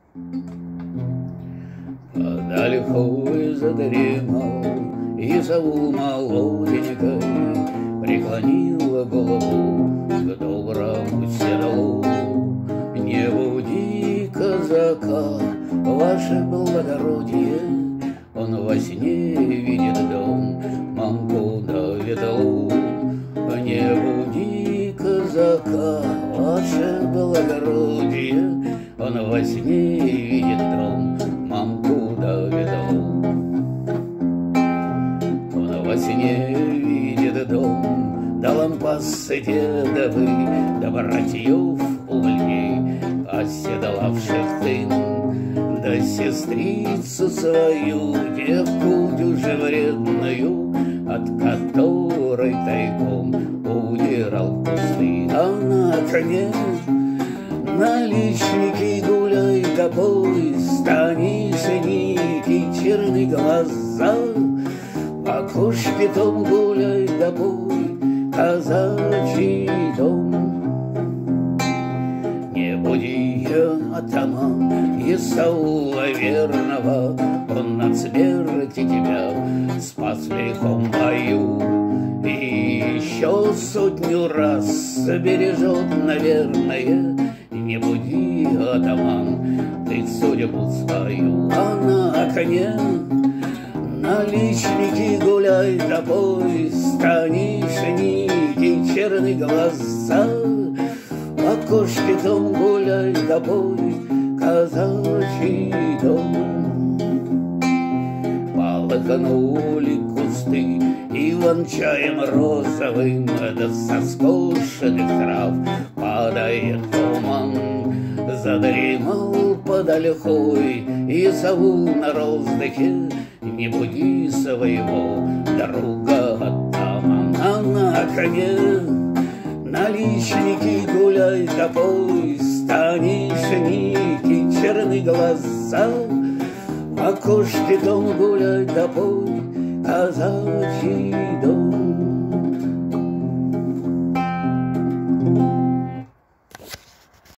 Далеко задремал, и сову молоденькой преклонила голову к доброму седлу. Не буди казака, ваше благородие, он во сне видит дом, мамку да ветлу. Не буди казака, ваше благородие, он во сне видит дом, мамку да ветлу. Он во сне видит дом, да лампасы дедовы, да братьев увольней, оседлавших тын, да сестрицу свою, девку дюже вредную, от которой тайком удирал пустый. А на коне наличники гуляй да пой, станишники черные глаза, в окошке том гуляй да пой, казачий дом. Не буди атаман Исаула верного, он от смерти тебя спас в лихом бою, и еще сотню раз бережет, наверное. Не буди, атаман, ты судьбу свою. А на коне наличники гуляй да пой, станишники черные глаза, в окошке том гуляй да пой, казачий дом. Полыхнули кусты иван-чаем розовым, да со скошенных трав падает туман. Задремал под ольхой и сову на роздыхе, не буди своего друга атаман. А на коне наличники гуляй да пой, станишники черные глаза, в окошке дом гуляй да пой, казачий